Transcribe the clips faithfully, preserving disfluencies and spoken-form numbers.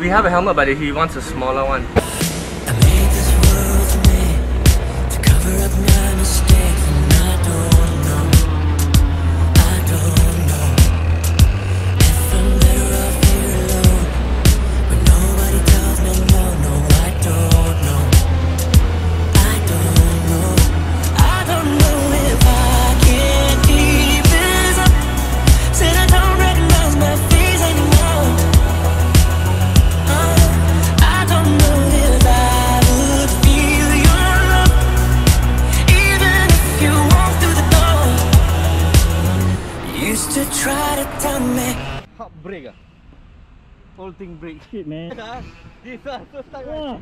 We have a helmet, but he wants a smaller one. I made this world for me to cover up my mistakes, and I don't know, I don't know if I'm better off here alone when nobody tells me no, no, I don't know, I don't know, I don't know if I can keep this up. Said I don't recognize my face anymore. Uh, I don't know if I would feel your love even if you walk through the door. Used to try to tell me. Hot brake ah? Whole thing brake. Shit, man. This one, first time. What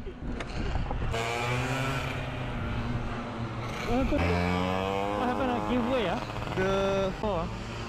happened? What happened? I give way, ah? The Oh, ah.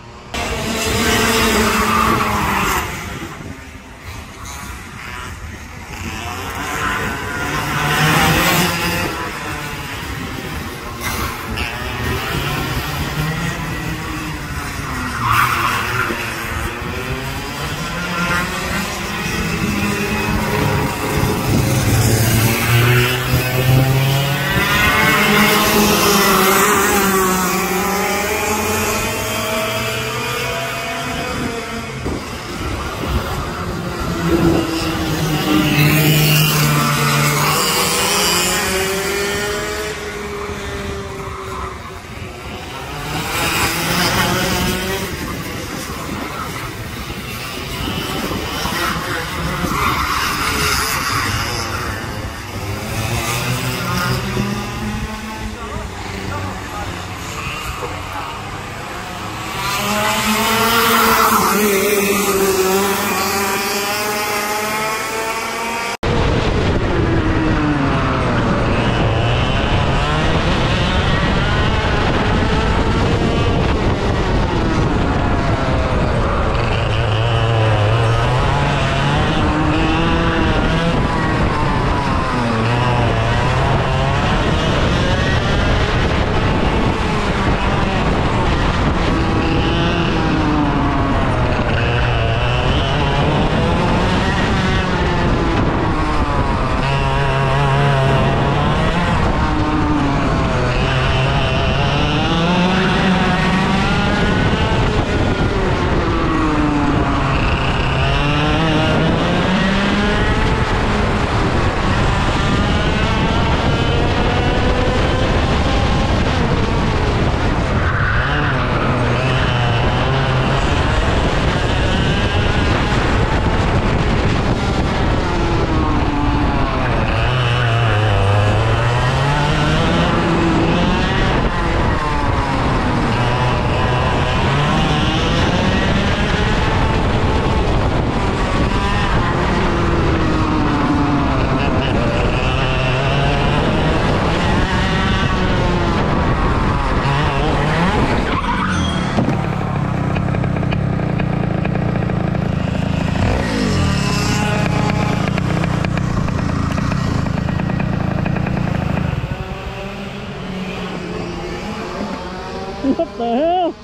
What the hell?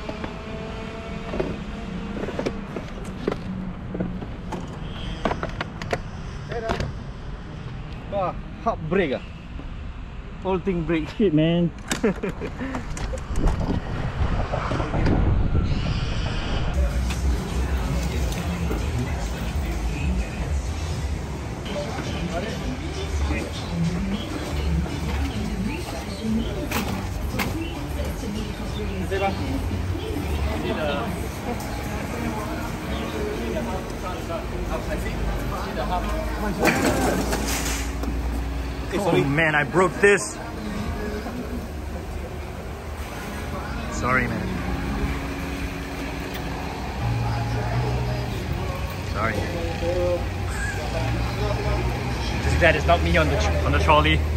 oh, hot brake ah? Whole thing brake. Shit, man. Oh man, I broke this. Sorry, man. Sorry. Too bad it's not me on the on the trolley.